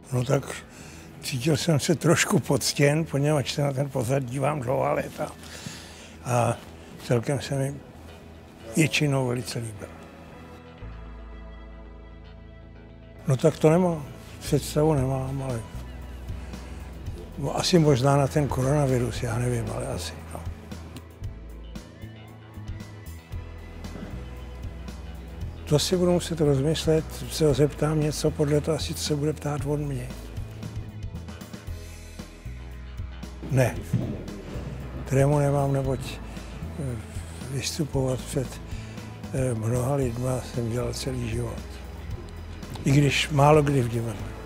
No tak cítil jsem se trošku poctěn, poněvadž se na ten pořad dívám dlouhá léta. A celkem se mi většinou velice líbil. No tak to nemám, představu nemám, ale asi možná na ten koronavirus, já nevím, ale asi. No. To si budu muset rozmyslet, se ho zeptám něco, podle toho asi se bude ptát od mě. Ne, trému nemám, neboť vystupovat před mnoha lidma jsem dělal celý život. I když málo kdy v divadle.